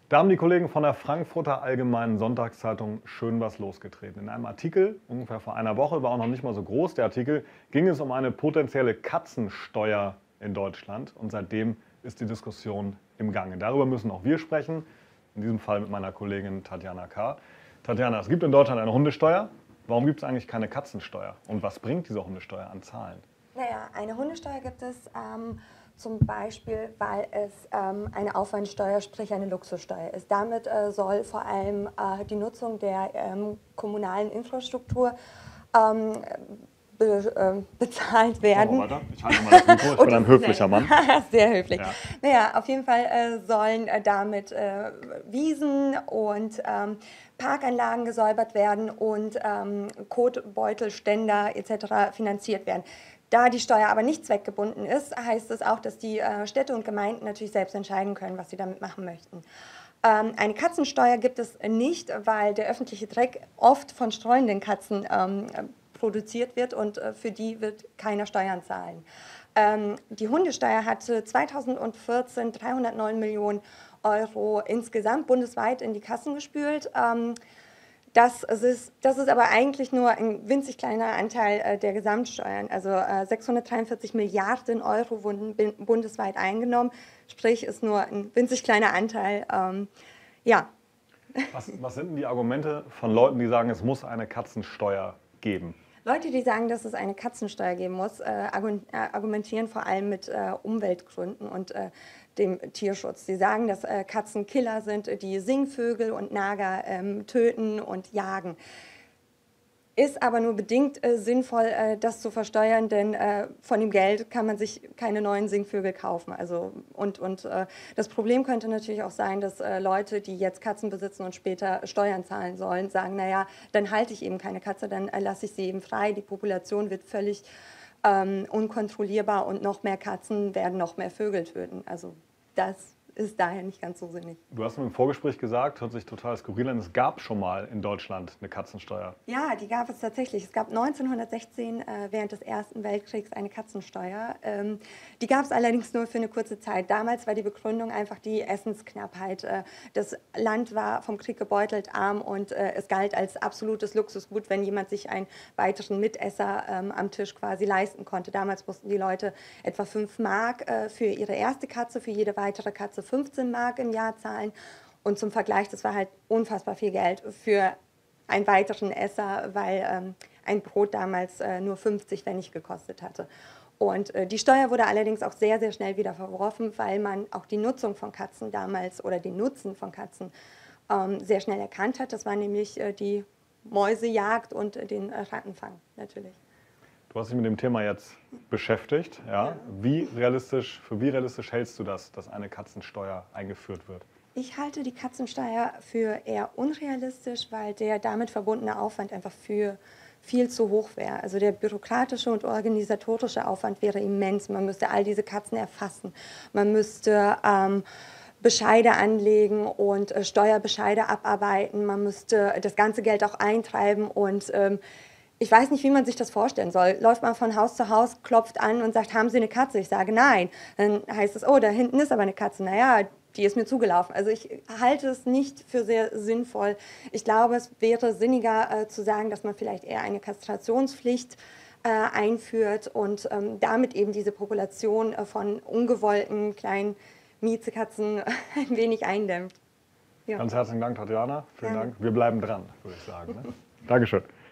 Da haben die Kollegen von der Frankfurter Allgemeinen Sonntagszeitung schön was losgetreten. In einem Artikel, ungefähr vor einer Woche, war auch noch nicht mal so groß der Artikel, ging es um eine potenzielle Katzensteuer in Deutschland. Und seitdem ist die Diskussion im Gange. Darüber müssen auch wir sprechen, in diesem Fall mit meiner Kollegin Tatjana K. Tatjana, es gibt in Deutschland eine Hundesteuer. Warum gibt es eigentlich keine Katzensteuer? Und was bringt diese Hundesteuer an Zahlen? Naja, eine Hundesteuer gibt es zum Beispiel, weil es eine Aufwandsteuer, sprich eine Luxussteuer ist. Damit soll vor allem die Nutzung der kommunalen Infrastruktur bezahlt werden. Oh, warte, ich halte mal das Mikro, ich bin ein höflicher Mann. Sehr höflich. Ja. Naja, auf jeden Fall sollen damit Wiesen und Parkanlagen gesäubert werden und Kotbeutelständer etc. finanziert werden. Da die Steuer aber nicht zweckgebunden ist, heißt es auch, dass die Städte und Gemeinden natürlich selbst entscheiden können, was sie damit machen möchten. Eine Katzensteuer gibt es nicht, weil der öffentliche Dreck oft von streunenden Katzen produziert wird und für die wird keiner Steuern zahlen. Die Hundesteuer hatte 2014 309 Millionen Euro insgesamt bundesweit in die Kassen gespült. Das ist aber eigentlich nur ein winzig kleiner Anteil der Gesamtsteuern. Also 643 Milliarden Euro wurden bundesweit eingenommen, sprich ist nur ein winzig kleiner Anteil. Ja. Was sind denn die Argumente von Leuten, die sagen, es muss eine Katzensteuer geben? Leute, die sagen, dass es eine Katzensteuer geben muss, argumentieren vor allem mit Umweltgründen und dem Tierschutz. Sie sagen, dass Katzen Killer sind, die Singvögel und Nager töten und jagen. Ist aber nur bedingt sinnvoll, das zu versteuern, denn von dem Geld kann man sich keine neuen Singvögel kaufen. Also, und das Problem könnte natürlich auch sein, dass Leute, die jetzt Katzen besitzen und später Steuern zahlen sollen, sagen, naja, dann halte ich eben keine Katze, dann lasse ich sie eben frei. Die Population wird völlig unkontrollierbar und noch mehr Katzen werden noch mehr Vögel töten. Also das ist daher nicht ganz so sinnig. Du hast mir im Vorgespräch gesagt, hört sich total skurril an, es gab schon mal in Deutschland eine Katzensteuer. Ja, die gab es tatsächlich. Es gab 1916 während des Ersten Weltkriegs eine Katzensteuer. Die gab es allerdings nur für eine kurze Zeit. Damals war die Begründung einfach die Essensknappheit. Das Land war vom Krieg gebeutelt, arm und es galt als absolutes Luxusgut, wenn jemand sich einen weiteren Mitesser am Tisch quasi leisten konnte. Damals mussten die Leute etwa 5 Mark für ihre erste Katze, für jede weitere Katze 15 Mark im Jahr zahlen. Und zum Vergleich, das war halt unfassbar viel Geld für einen weiteren Esser, weil ein Brot damals nur 50 Pfennig gekostet hatte. Und die Steuer wurde allerdings auch sehr, sehr schnell wieder verworfen, weil man auch die Nutzung von Katzen damals oder den Nutzen von Katzen sehr schnell erkannt hat. Das war nämlich die Mäusejagd und den Rattenfang natürlich. Du hast dich mit dem Thema jetzt beschäftigt. Ja? Ja. Für wie realistisch hältst du das, dass eine Katzensteuer eingeführt wird? Ich halte die Katzensteuer für eher unrealistisch, weil der damit verbundene Aufwand einfach viel zu hoch wäre. Also der bürokratische und organisatorische Aufwand wäre immens. Man müsste all diese Katzen erfassen. Man müsste Bescheide anlegen und Steuerbescheide abarbeiten. Man müsste das ganze Geld auch eintreiben und ich weiß nicht, wie man sich das vorstellen soll. Läuft man von Haus zu Haus, klopft an und sagt, haben Sie eine Katze? Ich sage, nein. Dann heißt es, oh, da hinten ist aber eine Katze. Naja, die ist mir zugelaufen. Also ich halte es nicht für sehr sinnvoll. Ich glaube, es wäre sinniger zu sagen, dass man vielleicht eher eine Kastrationspflicht einführt und damit eben diese Population von ungewollten kleinen Miezekatzen ein wenig eindämmt. Ja. Ganz herzlichen Dank, Tatjana. Vielen Gerne. Dank. Wir bleiben dran, würde ich sagen. Ne? Dankeschön.